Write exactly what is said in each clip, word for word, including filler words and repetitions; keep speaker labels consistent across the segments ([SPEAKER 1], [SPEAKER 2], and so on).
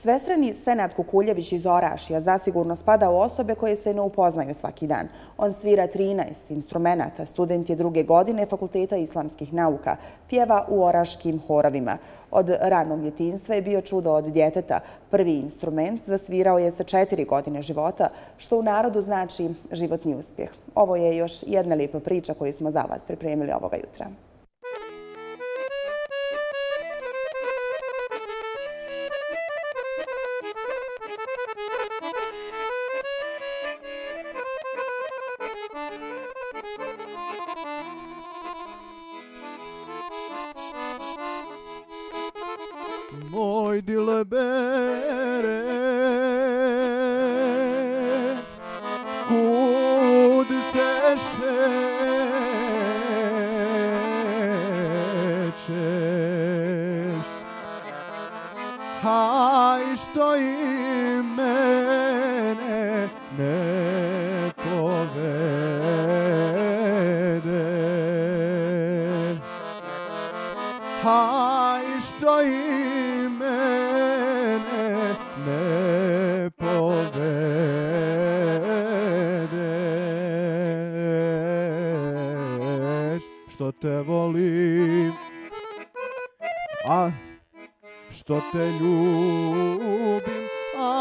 [SPEAKER 1] Svestrani Senad Kukuljević iz Orašja zasigurno spada u osobe koje se ne upoznaju svaki dan. On svira trinaest instrumenata, student je druge godine Fakulteta islamskih nauka, pjeva u oraškim horovima. Od ranog djetinjstva je bio čudo od djeteta. Prvi instrument zasvirao je sa četiri godine života, što u narodu znači životni uspjeh. Ovo je još jedna lijepa priča koju smo za vas pripremili ovoga jutra.
[SPEAKER 2] Moj dilebere, kud se šećeš, haj što i mene ne povede, haj što i mene ne povedeš, što te volim, a što te ljubim,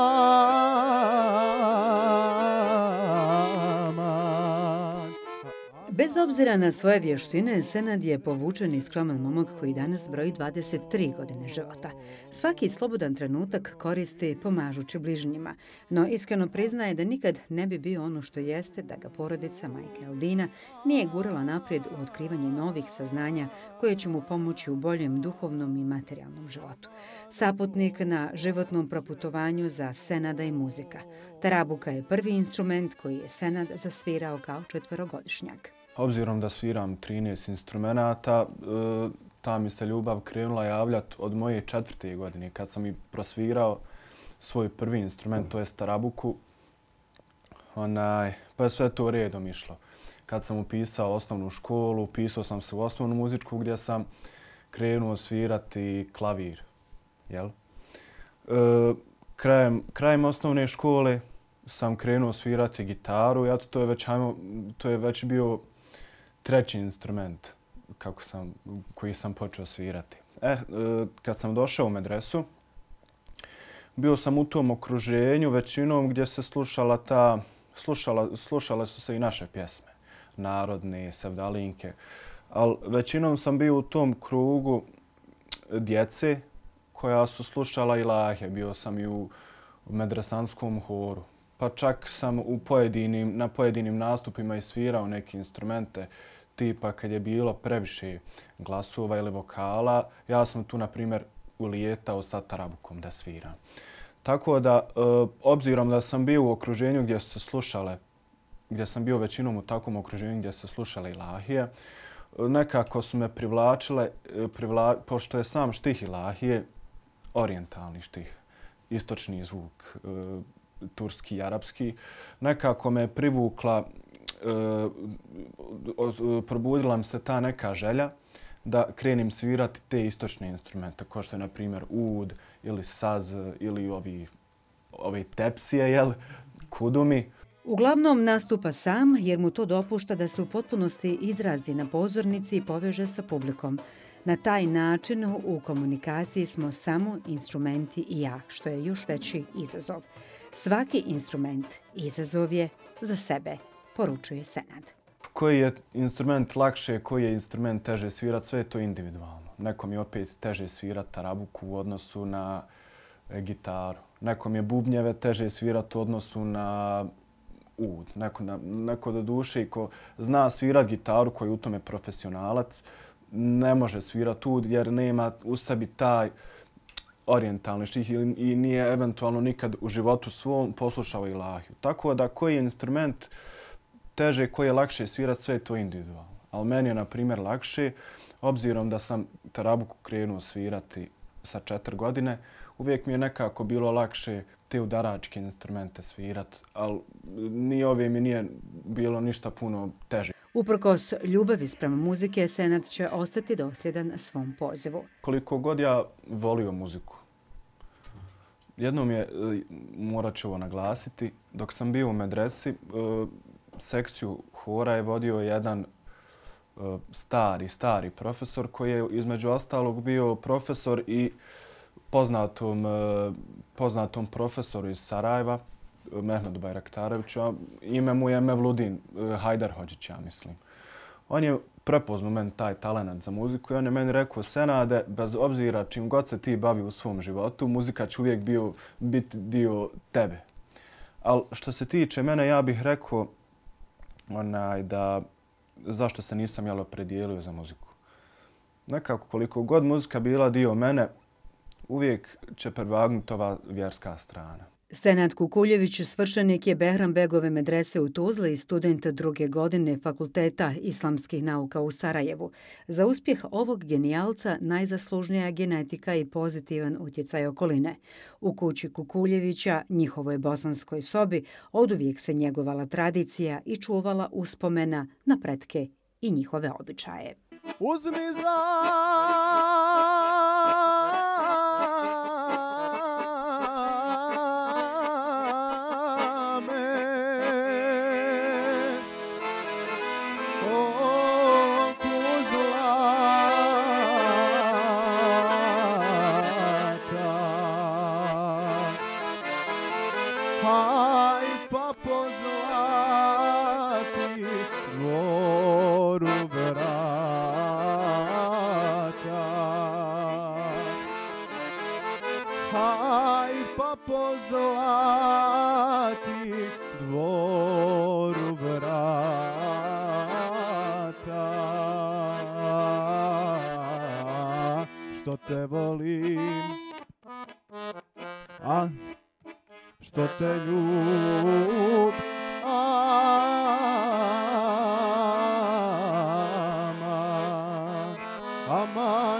[SPEAKER 2] aman.
[SPEAKER 3] Bez obzira na svoje vještine, Senad je povučen i skroman momak koji danas broji dvadeset tri godine života. Svaki slobodan trenutak koristi pomažući bližnjima, no iskreno priznaje da nikad ne bi bio ono što jeste da ga porodica majke Aldina nije gurala naprijed u otkrivanje novih saznanja koje će mu pomoći u boljem duhovnom i materijalnom životu. Saputnik na životnom proputovanju za Senada i muzika. Tarabuka je prvi instrument koji je Senad zasvirao kao četverogodišnjak.
[SPEAKER 2] Obzirom da sviram trinaest instrumenata, ta mi se ljubav krenula javljati od moje četvrte godine, kad sam i prosvirao svoj prvi instrument, to je tarabuku. Onaj, pa je sve to redom išlo. Kad sam upisao osnovnu školu, upisao sam se u osnovnu muzičku gdje sam krenuo svirati klavir. Jel? E, krajem, krajem osnovne škole sam krenuo svirati gitaru i to je već, ajmo, to je već bio treći instrument kako sam, koji sam počeo svirati. E, kad sam došao u medresu, bio sam u tom okruženju većinom gdje se slušala ta, slušala, slušale su se i naše pjesme, narodne, sevdalinke, ali većinom sam bio u tom krugu djece koja su slušala ilahe. Bio sam i u medresanskom horu. Pa čak sam u pojedinim, na pojedinim nastupima i svirao neke instrumente, tipa kad je bilo previše glasova ili vokala, ja sam tu, na primjer, ulijetao sa tarabukom da sviram. Tako da, e, obzirom da sam bio u okruženju gdje su se slušale, gdje sam bio većinom u takvom okruženju gdje su se slušale ilahije, nekako su me privlačile, privla, pošto je sam štih ilahije, orijentalni štih, istočni zvuk, e, turski i arapski, nekako me privukla, e, probudila mi se ta neka želja da krenim svirati te istočne instrumente, kao što je, na primjer, ud ili saz ili ovi, ove tepsije, jel, kudumi.
[SPEAKER 3] Uglavnom nastupa sam jer mu to dopušta da se u potpunosti izrazi na pozornici i poveže sa publikom. Na taj način u komunikaciji smo samo instrumenti i ja, što je još veći izazov. Svaki instrument izazov je za sebe, poručuje Senad.
[SPEAKER 2] Koji je instrument lakše, koji je instrument teže svirati, sve je to individualno. Nekom je opet teže svirati tarabuku u odnosu na gitaru. Nekom je bubnjeve teže svirati u odnosu na ud. Neko, na, neko do duše ko zna svirati gitaru, koji je u tome profesionalac, ne može svirati ud jer nema u sebi taj orijentalni štih i nije eventualno nikad u životu svom poslušao ilahiju. Tako da koji je instrument teže, koji je lakše svirati, sve je to individualno. Ali meni je, na primjer, lakše, obzirom da sam tarabuku krenuo svirati sa četiri godine, uvijek mi je nekako bilo lakše te udaračke instrumente svirati, ali ni ove mi nije bilo ništa puno teže.
[SPEAKER 3] Uprkos ljubavi sprem muzike, Senad će ostati dosljedan svom pozivu.
[SPEAKER 2] Koliko god ja volio muziku, jednom je, morat ću ovo naglasiti, dok sam bio u medresi, sekciju hora je vodio jedan stari, stari profesor koji je između ostalog bio profesor i poznatom, poznatom profesoru iz Sarajeva, Mehmedu Bajraktareviću, a ime mu je Mevludin Hajdarhodžić, ja mislim. On je prepoznao meni taj talent za muziku i on je meni rekao: Senade, bez obzira čim god se ti bavi u svom životu, muzika će uvijek bio, biti dio tebe. Ali što se tiče mene, ja bih rekao onaj, da zašto se nisam jel opredijelio za muziku. Nekako koliko god muzika bila dio mene, uvijek će prevagnuti ova vjerska strana.
[SPEAKER 3] Senad Kukuljević svršenik je Behranbegove medrese u Tuzli i student druge godine Fakulteta islamskih nauka u Sarajevu. Za uspjeh ovog genijalca najzaslužnija je genetika i pozitivan utjecaj okoline. U kući Kukuljevića, njihovoj bosanskoj sobi, oduvijek se njegovala tradicija i čuvala uspomena na pretke i njihove običaje.
[SPEAKER 4] Uzmi za što te volim, a što te ljubim, aman, aman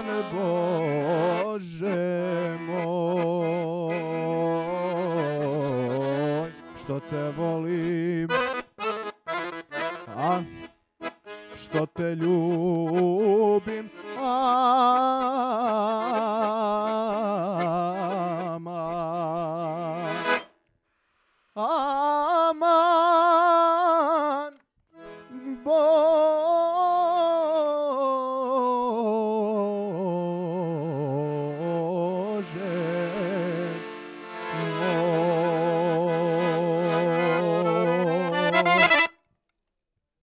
[SPEAKER 4] Bože moj, što te volim, a što te ljubim,